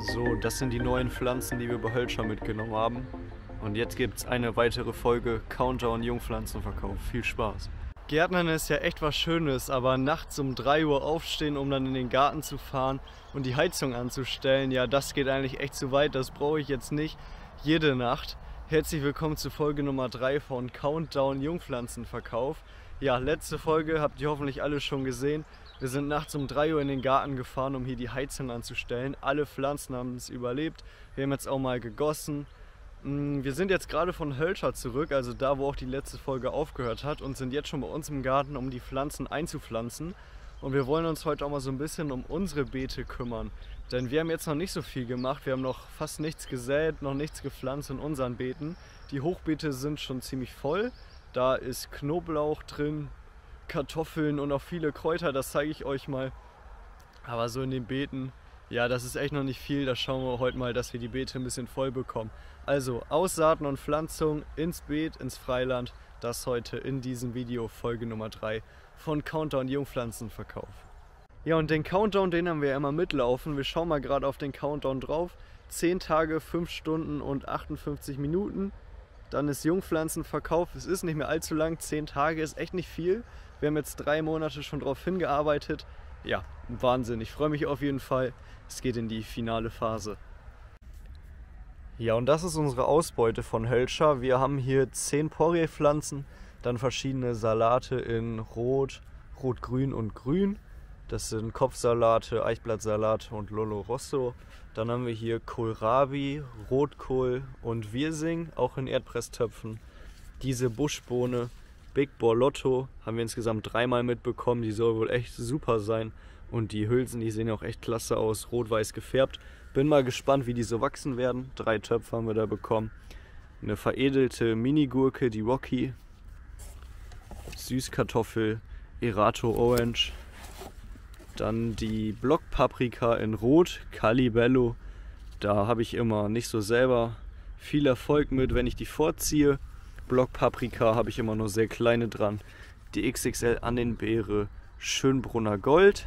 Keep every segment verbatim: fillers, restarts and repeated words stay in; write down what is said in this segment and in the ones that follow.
So, das sind die neuen Pflanzen, die wir bei Hölscher mitgenommen haben. Und jetzt gibt es eine weitere Folge Countdown Jungpflanzenverkauf. Viel Spaß! Gärtnern ist ja echt was Schönes, aber nachts um drei Uhr aufstehen, um dann in den Garten zu fahren und die Heizung anzustellen, ja, das geht eigentlich echt zu weit. Das brauche ich jetzt nicht jede Nacht. Herzlich willkommen zu Folge Nummer drei von Countdown Jungpflanzenverkauf. Ja, letzte Folge habt ihr hoffentlich alle schon gesehen. Wir sind nachts um drei Uhr in den Garten gefahren, um hier die Heizung anzustellen. Alle Pflanzen haben es überlebt. Wir haben jetzt auch mal gegossen. Wir sind jetzt gerade von Hölscher zurück, also da, wo auch die letzte Folge aufgehört hat, und sind jetzt schon bei uns im Garten, um die Pflanzen einzupflanzen. Und wir wollen uns heute auch mal so ein bisschen um unsere Beete kümmern. Denn wir haben jetzt noch nicht so viel gemacht. Wir haben noch fast nichts gesät, noch nichts gepflanzt in unseren Beeten. Die Hochbeete sind schon ziemlich voll. Da ist Knoblauch drin, Kartoffeln und auch viele Kräuter, das zeige ich euch mal. Aber so in den Beeten, ja, das ist echt noch nicht viel. Da schauen wir heute mal, dass wir die Beete ein bisschen voll bekommen. Also Aussaaten und Pflanzung ins Beet, ins Freiland. Das heute in diesem Video, Folge Nummer drei von Countdown Jungpflanzenverkauf. Ja, und den Countdown, den haben wir ja immer mitlaufen. Wir schauen mal gerade auf den Countdown drauf. zehn Tage, fünf Stunden und achtundfünfzig Minuten. Dann ist Jungpflanzenverkauf. Es ist nicht mehr allzu lang. zehn Tage ist echt nicht viel. Wir haben jetzt drei Monate schon drauf hingearbeitet. Ja, Wahnsinn. Ich freue mich auf jeden Fall. Es geht in die finale Phase. Ja, und das ist unsere Ausbeute von Hölscher. Wir haben hier zehn Porree-Pflanzen, dann verschiedene Salate in Rot, Rot-Grün und Grün. Das sind Kopfsalate, Eichblattsalate und Lolo Rosso. Dann haben wir hier Kohlrabi, Rotkohl und Wirsing, auch in Erdpresstöpfen. Diese Buschbohne, Big Borlotto, haben wir insgesamt dreimal mitbekommen. Die soll wohl echt super sein. Und die Hülsen, die sehen auch echt klasse aus, rot-weiß gefärbt. Bin mal gespannt, wie die so wachsen werden. Drei Töpfe haben wir da bekommen. Eine veredelte Mini-Gurke, die Rocky. Süßkartoffel, Erato Orange. Dann die Blockpaprika in Rot, Calibello. Da habe ich immer nicht so selber viel Erfolg mit, wenn ich die vorziehe. Blockpaprika habe ich immer nur sehr kleine dran. Die X X L Annenbeere, Schönbrunner Gold.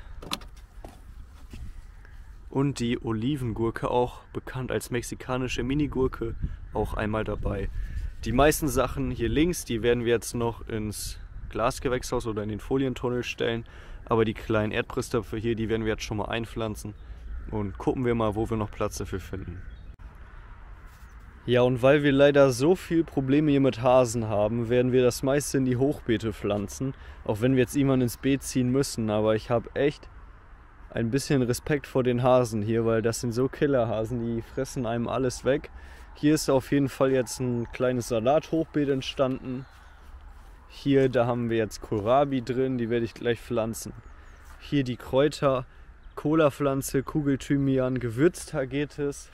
Und die Olivengurke, auch bekannt als mexikanische Minigurke, auch einmal dabei. Die meisten Sachen hier links, die werden wir jetzt noch ins Glasgewächshaus oder in den Folientunnel stellen. Aber die kleinen Erdpresstöpfe hier, die werden wir jetzt schon mal einpflanzen. Und gucken wir mal, wo wir noch Platz dafür finden. Ja, und weil wir leider so viele Probleme hier mit Hasen haben, werden wir das meiste in die Hochbeete pflanzen. Auch wenn wir jetzt irgendwann ins Beet ziehen müssen. Aber ich habe echt ein bisschen Respekt vor den Hasen hier, weil das sind so Killerhasen, die fressen einem alles weg. Hier ist auf jeden Fall jetzt ein kleines Salathochbeet entstanden. Hier, da haben wir jetzt Kohlrabi drin, die werde ich gleich pflanzen. Hier die Kräuter, Cola-Pflanze, Kugelthymian, Gewürztagetes.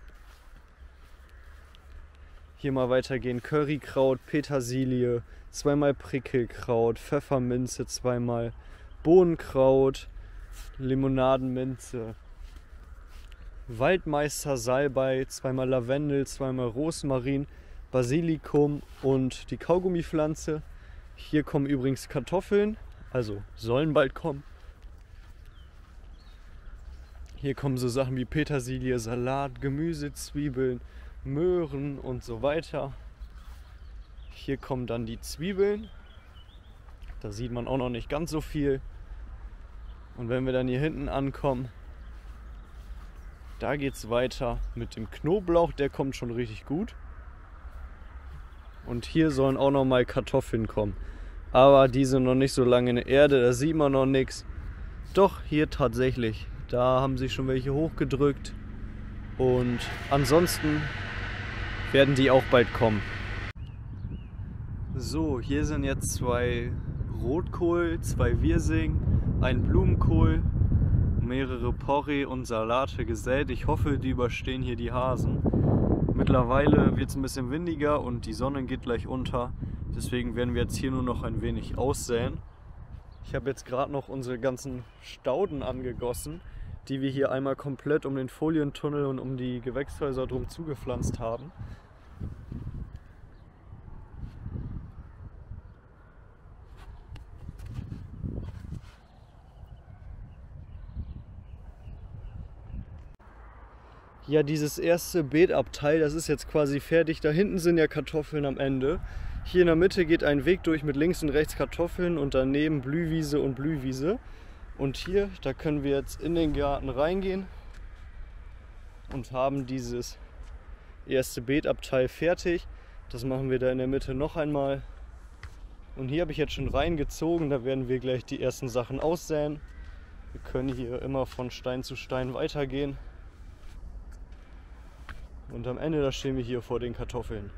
Hier mal weitergehen, Currykraut, Petersilie, zweimal Prickelkraut, Pfefferminze zweimal, Bohnenkraut, Limonadenminze, Waldmeister Salbei, zweimal Lavendel, zweimal Rosmarin, Basilikum und die Kaugummipflanze. Hier kommen übrigens Kartoffeln, also sollen bald kommen. Hier kommen so Sachen wie Petersilie, Salat, Gemüse, Zwiebeln, Möhren und so weiter. Hier kommen dann die Zwiebeln. Da sieht man auch noch nicht ganz so viel. Und wenn wir dann hier hinten ankommen, da geht es weiter mit dem Knoblauch, der kommt schon richtig gut. Und hier sollen auch noch mal Kartoffeln kommen. Aber die sind noch nicht so lange in der Erde, da sieht man noch nichts. Doch, hier tatsächlich. Da haben sich schon welche hochgedrückt. Und ansonsten werden die auch bald kommen. So, hier sind jetzt zwei Rotkohl, zwei Wirsing, ein Blumenkohl, mehrere Porree und Salate gesät. Ich hoffe, die überstehen hier die Hasen. Mittlerweile wird es ein bisschen windiger und die Sonne geht gleich unter. Deswegen werden wir jetzt hier nur noch ein wenig aussäen. Ich habe jetzt gerade noch unsere ganzen Stauden angegossen, die wir hier einmal komplett um den Folientunnel und um die Gewächshäuser drum zugepflanzt haben. Ja, dieses erste Beetabteil, das ist jetzt quasi fertig. Da hinten sind ja Kartoffeln am Ende. Hier in der Mitte geht ein Weg durch mit links und rechts Kartoffeln und daneben Blühwiese und Blühwiese. Und hier, da können wir jetzt in den Garten reingehen und haben dieses erste Beetabteil fertig. Das machen wir da in der Mitte noch einmal. Und hier habe ich jetzt schon reingezogen, da werden wir gleich die ersten Sachen aussäen. Wir können hier immer von Stein zu Stein weitergehen. Und am Ende, da stehen wir hier vor den Kartoffeln.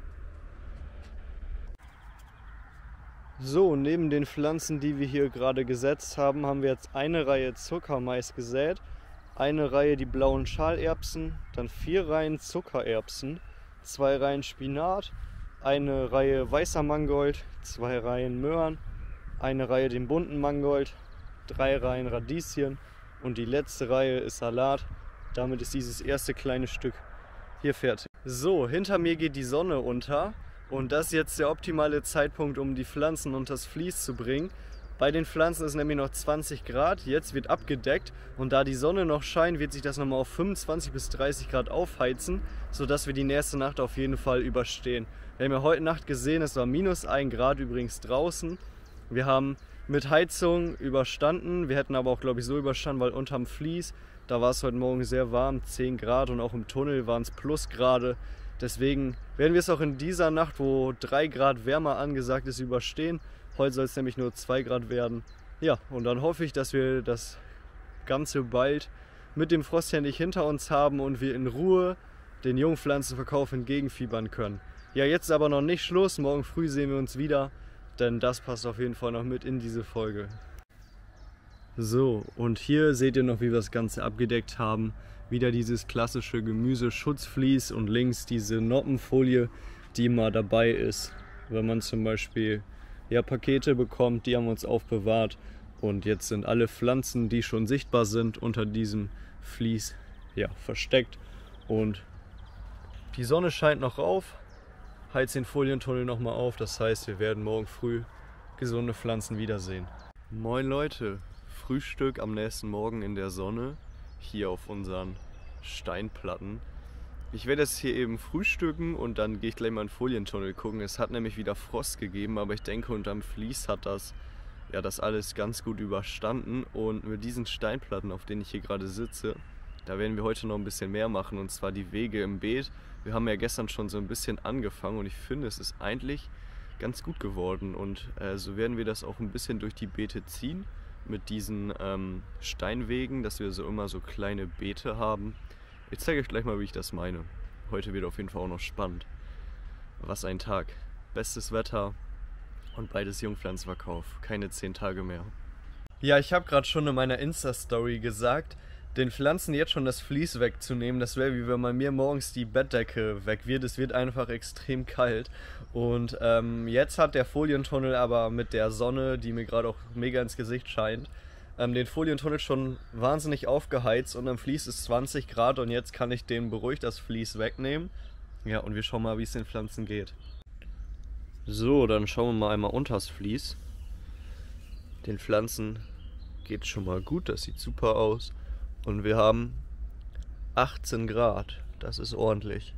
So, neben den Pflanzen, die wir hier gerade gesetzt haben, haben wir jetzt eine Reihe Zuckermais gesät, eine Reihe die blauen Schalerbsen, dann vier Reihen Zuckererbsen, zwei Reihen Spinat, eine Reihe weißer Mangold, zwei Reihen Möhren, eine Reihe den bunten Mangold, drei Reihen Radieschen und die letzte Reihe ist Salat. Damit ist dieses erste kleine Stück hier fertig. So, hinter mir geht die Sonne unter und das ist jetzt der optimale Zeitpunkt, um die Pflanzen unter das Vlies zu bringen. Bei den Pflanzen ist nämlich noch zwanzig Grad, jetzt wird abgedeckt und da die Sonne noch scheint, wird sich das nochmal auf fünfundzwanzig bis dreißig Grad aufheizen, sodass wir die nächste Nacht auf jeden Fall überstehen. Wir haben ja heute Nacht gesehen, es war minus ein Grad übrigens draußen. Wir haben mit Heizung überstanden, wir hätten aber auch glaube ich so überstanden, weil unterm Vlies, da war es heute Morgen sehr warm, zehn Grad und auch im Tunnel waren es Plusgrade. Deswegen werden wir es auch in dieser Nacht, wo drei Grad wärmer angesagt ist, überstehen. Heute soll es nämlich nur zwei Grad werden. Ja, und dann hoffe ich, dass wir das Ganze bald mit dem Frost ja nicht hinter uns haben und wir in Ruhe den Jungpflanzenverkauf entgegenfiebern können. Ja, jetzt ist aber noch nicht Schluss. Morgen früh sehen wir uns wieder, denn das passt auf jeden Fall noch mit in diese Folge. So, und hier seht ihr noch, wie wir das Ganze abgedeckt haben. Wieder dieses klassische Gemüseschutzvlies und links diese Noppenfolie, die immer dabei ist, wenn man zum Beispiel ja, Pakete bekommt, die haben wir uns aufbewahrt. Und jetzt sind alle Pflanzen, die schon sichtbar sind, unter diesem Vlies ja, versteckt. Und die Sonne scheint noch auf, heizt den Folientunnel nochmal auf. Das heißt, wir werden morgen früh gesunde Pflanzen wiedersehen. Moin Leute! Frühstück am nächsten Morgen in der Sonne, hier auf unseren Steinplatten. Ich werde jetzt hier eben frühstücken und dann gehe ich gleich mal in den Folientunnel gucken. Es hat nämlich wieder Frost gegeben, aber ich denke, unterm Vlies hat das, ja, das alles ganz gut überstanden. Und mit diesen Steinplatten, auf denen ich hier gerade sitze, da werden wir heute noch ein bisschen mehr machen, und zwar die Wege im Beet. Wir haben ja gestern schon so ein bisschen angefangen und ich finde, es ist eigentlich ganz gut geworden. Und äh, so werden wir das auch ein bisschen durch die Beete ziehen. Mit diesen ähm, Steinwegen, dass wir so immer so kleine Beete haben. Ich zeige euch gleich mal, wie ich das meine. Heute wird auf jeden Fall auch noch spannend. Was ein Tag. Bestes Wetter und beides Jungpflanzenverkauf. Keine zehn Tage mehr. Ja, ich habe gerade schon in meiner Insta-Story gesagt, den Pflanzen jetzt schon das Vlies wegzunehmen, das wäre wie wenn bei mir morgens die Bettdecke weg wird. Es wird einfach extrem kalt. Und ähm, jetzt hat der Folientunnel aber mit der Sonne, die mir gerade auch mega ins Gesicht scheint, ähm, den Folientunnel schon wahnsinnig aufgeheizt und am Vlies ist zwanzig Grad und jetzt kann ich den beruhigt das Vlies wegnehmen. Ja, und wir schauen mal, wie es den Pflanzen geht. So, dann schauen wir mal einmal unter das Vlies. Den Pflanzen geht schon mal gut, das sieht super aus. Und wir haben achtzehn Grad, das ist ordentlich.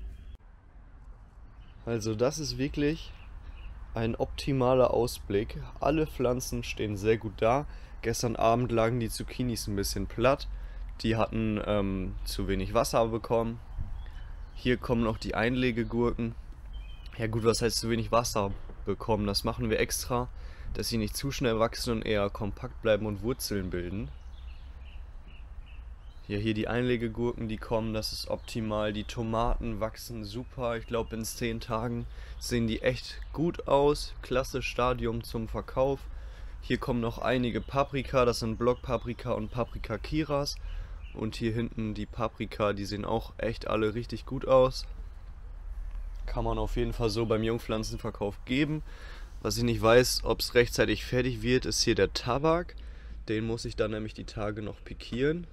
Also das ist wirklich ein optimaler Ausblick. Alle Pflanzen stehen sehr gut da. Gestern Abend lagen die Zucchinis ein bisschen platt. Die hatten ähm, zu wenig Wasser bekommen. Hier kommen noch die Einlegegurken. Ja gut, was heißt zu wenig Wasser bekommen? Das machen wir extra, dass sie nicht zu schnell wachsen und eher kompakt bleiben und Wurzeln bilden. Ja, hier die Einlegegurken, die kommen, das ist optimal. Die Tomaten wachsen super. Ich glaube, in zehn Tagen sehen die echt gut aus. Klasse Stadium zum Verkauf. Hier kommen noch einige Paprika, das sind Blockpaprika und Paprika Kiras. Und hier hinten die Paprika, die sehen auch echt alle richtig gut aus. Kann man auf jeden Fall so beim Jungpflanzenverkauf geben. Was ich nicht weiß, ob es rechtzeitig fertig wird, ist hier der Tabak. Den muss ich dann nämlich die Tage noch pikieren.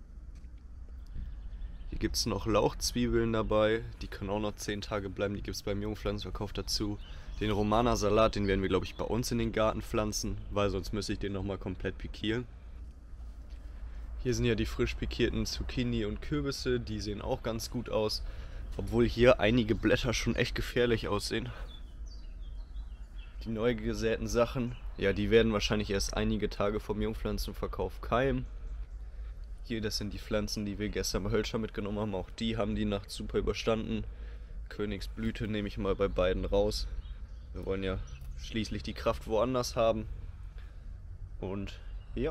Hier gibt es noch Lauchzwiebeln dabei, die können auch noch zehn Tage bleiben, die gibt es beim Jungpflanzenverkauf dazu. Den Romana-Salat, den werden wir glaube ich bei uns in den Garten pflanzen, weil sonst müsste ich den nochmal komplett pikieren. Hier sind ja die frisch pikierten Zucchini und Kürbisse, die sehen auch ganz gut aus. Obwohl hier einige Blätter schon echt gefährlich aussehen. Die neu gesäten Sachen, ja, die werden wahrscheinlich erst einige Tage vom Jungpflanzenverkauf keimen. Hier, das sind die Pflanzen, die wir gestern bei Hölscher mitgenommen haben. Auch die haben die Nacht super überstanden. Königsblüte nehme ich mal bei beiden raus. Wir wollen ja schließlich die Kraft woanders haben. Und ja.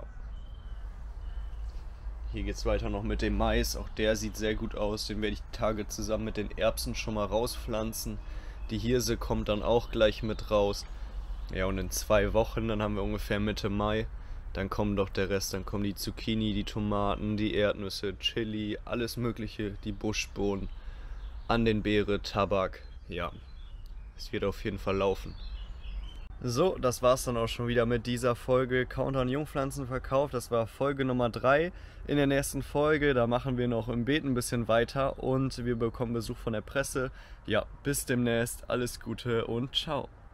Hier geht es weiter noch mit dem Mais. Auch der sieht sehr gut aus. Den werde ich die Tage zusammen mit den Erbsen schon mal rauspflanzen. Die Hirse kommt dann auch gleich mit raus. Ja, und in zwei Wochen, dann haben wir ungefähr Mitte Mai, dann kommen doch der Rest. Dann kommen die Zucchini, die Tomaten, die Erdnüsse, Chili, alles mögliche, die Buschbohnen, an den Beere, Tabak. Ja, es wird auf jeden Fall laufen. So, das war's dann auch schon wieder mit dieser Folge Countdown Jungpflanzenverkauf. Das war Folge Nummer drei. In der nächsten Folge, da machen wir noch im Beet ein bisschen weiter und wir bekommen Besuch von der Presse. Ja, bis demnächst, alles Gute und ciao.